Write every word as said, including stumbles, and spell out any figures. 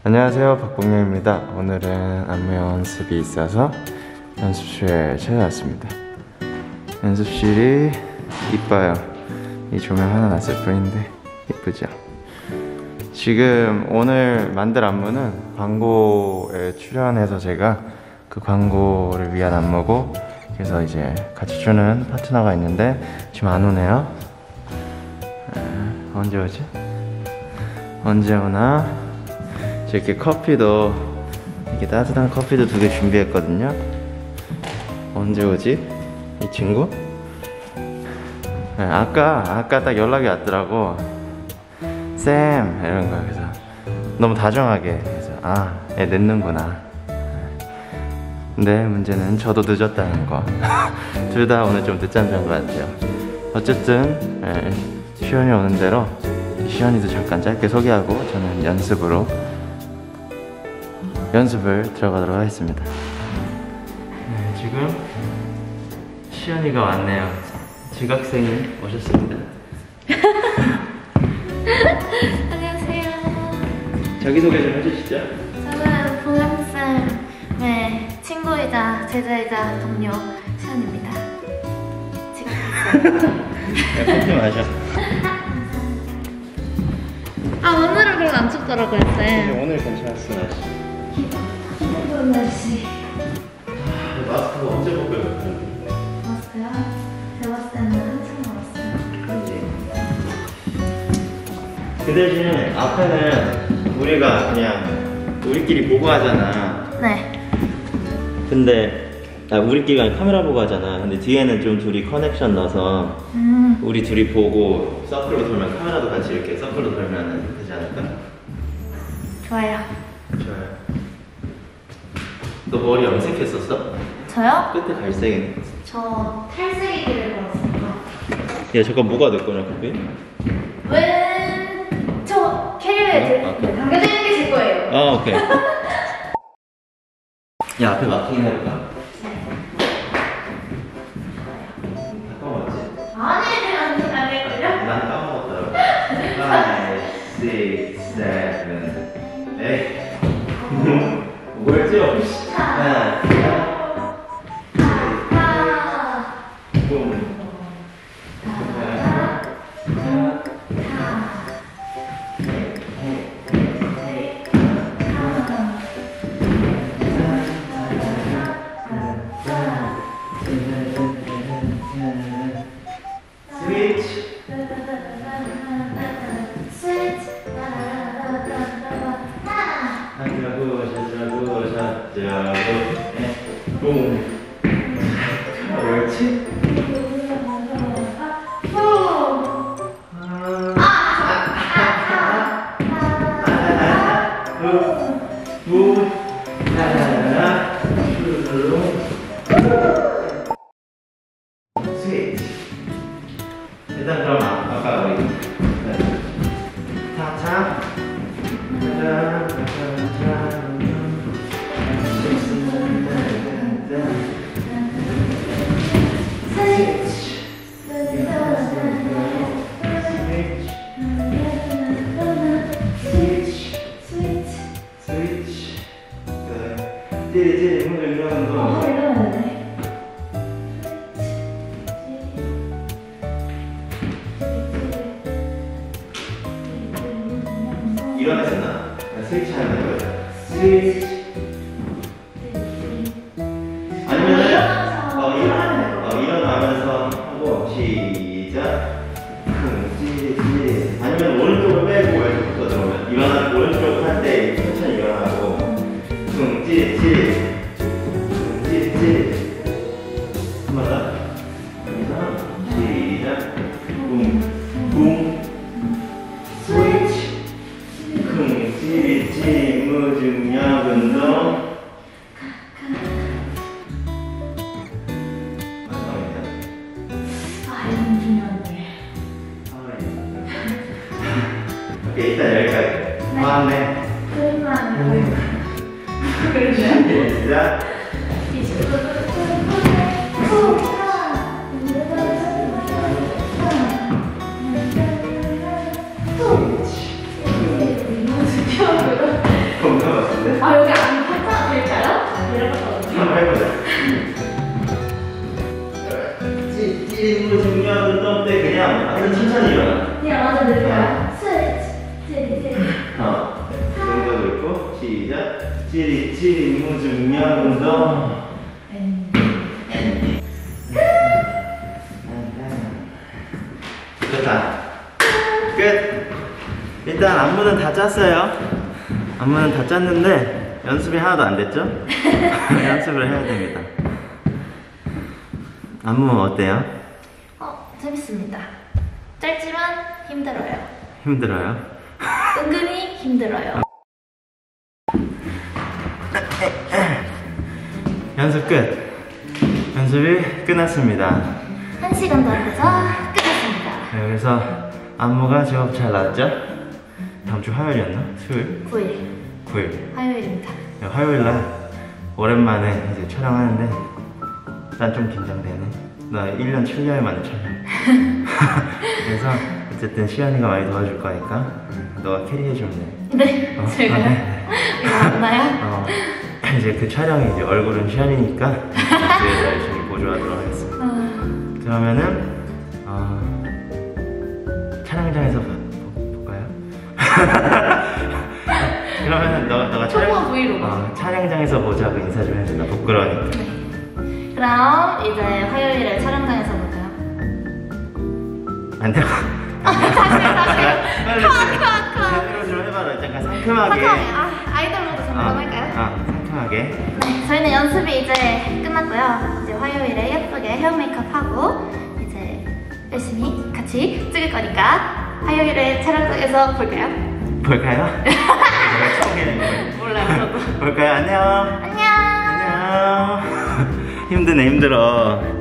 안녕하세요, 박봉영입니다. 오늘은 안무 연습이 있어서 연습실에 찾아왔습니다. 연습실이 이뻐요. 이 조명 하나 놨을 뿐인데 이쁘죠? 지금 오늘 만들 안무는 광고에 출연해서 제가 그 광고를 위한 안무고, 그래서 이제 같이 추는 파트너가 있는데 지금 안 오네요. 에, 언제 오지? 언제 오나? 이렇게 커피도, 이렇게 따뜻한 커피도 두 개 준비했거든요. 언제 오지? 이 친구? 네, 아까 아까 딱 연락이 왔더라고. 쌤 이런 거. 그래서 너무 다정하게, 그래서 아, 얘 늦는구나. 근데 문제는 저도 늦었다는 거. 둘 다 오늘 좀 늦잠 잔 것 같아요. 어쨌든 에, 시연이 오는 대로 시연이도 잠깐 짧게 소개하고 저는 연습으로 연습을 들어가도록 하겠습니다. 네, 지금 시연이가 왔네요. 지각생이 오셨습니다. 안녕하세요. 자기소개 좀 해주시죠. 저는 봉영쌤의 친구이자 제자이자 동료 시연입니다. 지각했어요. 네, 커피 마셔. 아, 오늘은 별로 안 춥더라고요, 쌤. 오늘 괜찮았어, 날씨. 오늘 날씨. 마스크가 언제 벗겨요? 마스크요? 제가 봤을 때는 한참 남았어요. 그 대신에 앞에는 우리가 그냥 우리끼리 보고 하잖아. 네. 근데 아, 우리끼리 아니라 카메라 보고 하잖아. 근데 뒤에는 좀 둘이 커넥션 넣어서 음. 우리 둘이 보고 서클로 돌면, 카메라도 같이 이렇게 서클로 돌면 되지 않을까? 좋아요. 좋아요. 너 머리 염색했었어? 저요? 끝에 갈색이네. 저 탈색이기를 걸었습니다. 야, 잠깐 뭐가 내 거냐, 그게? 왜? 저 캐리어에 어? 네, 담겨져 있는 게 제 거예요. 아, 오케이. 야, 앞에 마킹 해볼까? 아니, 아니, 아니걸요? 난 까먹었더라고. five, six, seven, eight. 뭐였죠? 하나, 둘, 셋, 일단 그럼 아까 우리 타타 타타 타타 띠리띠리 뭐 이러는 거. 어, 이러면 되네. 일어나셨나? 스위치 하는 거죠. 스위치. 아니면은 어, 일어나, 어, 일어나면서 하고 시작. 쿵찌찌. 아니면 오른쪽을 빼고 왼쪽부터 들어오면 일어나, 오른쪽 할 때 천천히 일어나고 쿵찌찌 쿵찌찌. 한 번 더. 여기서 시작. 쿵쿵 스위치. 쿵찌찌 무중력 운동. 마지막입니다. 아, 이건 중요한데. 오케이, 일단 여기까지. 아, 네. 그만. 그러네. 시작. 없는 것 같은데? 아 여기 안 팔자 될까요? 내려갔거든요. 한번 해보자. 찌릿찌릿 중요한 운동 때 그냥 아주 천천히 일어나. 그냥 맞아 늘까요? 스트레치. 찌릿찌릿. 어. 동작 있고 시작. 찌릿찌릿 무중력 운동. 됐다. 끝. 일단 안무는 다 짰어요. 안무는 다 짰는데 연습이 하나도 안 됐죠? 연습을 해야 됩니다. 안무 어때요? 어 재밌습니다. 짧지만 힘들어요. 힘들어요? 은근히 힘들어요. 연습 끝. 연습이 끝났습니다. 한 시간도 안 돼서 끝났습니다. 네, 그래서 안무가 제법 잘 나왔죠? 다음 주 화요일이었나? 수요일? 구 일 구일. 화요일입니다. 네, 화요일날 오랜만에 이제 촬영하는데 난 좀 긴장되네. 나 일 년 칠 개월 만에 촬영. 그래서 어쨌든 시연이가 많이 도와줄 거니까 너가 캐리해주면 돼. 네, 어? 제가요? 아, 네. 이거 맞나요? 어, 이제 그 촬영이 이제 얼굴은 시연이니까 뒤에서 열심히 보조하도록 하겠습니다. 어... 그러면은 어, 촬영장에서 봐- 보- 볼까요? 그러면은 너, 너가 초보 브이로그. 어, 촬영장에서 보자고 인사 좀 해줘. 나 부끄러우니까. 네. 그럼 이제 화요일에 촬영장에서 볼까요? 안 돼. 다시 다시. 빨리 제대로 좀 해봐라. 약간 상큼하게. 상큼하게. 아 아이돌 모드 잠깐 어, 할까요? 어, 상큼하게. 네, 저희는 연습이 이제 끝났고요. 이제 화요일에 예쁘게 헤어 메이크업 하고 이제 열심히 같이 찍을 거니까 화요일에 촬영장에서 볼까요? 볼까요? 내가 처음 해는 거예요. 몰라요, 저도. 볼까요? 안녕. 안녕. 안녕. 힘드네, 힘들어.